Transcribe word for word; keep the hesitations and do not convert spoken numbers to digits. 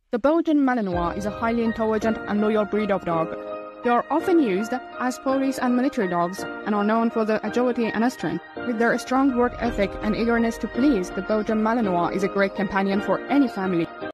The Belgian Malinois is a highly intelligent and loyal breed of dog. They are often used as police and military dogs and are known for their agility and strength. With their strong work ethic and eagerness to please, the Belgian Malinois is a great companion for any family.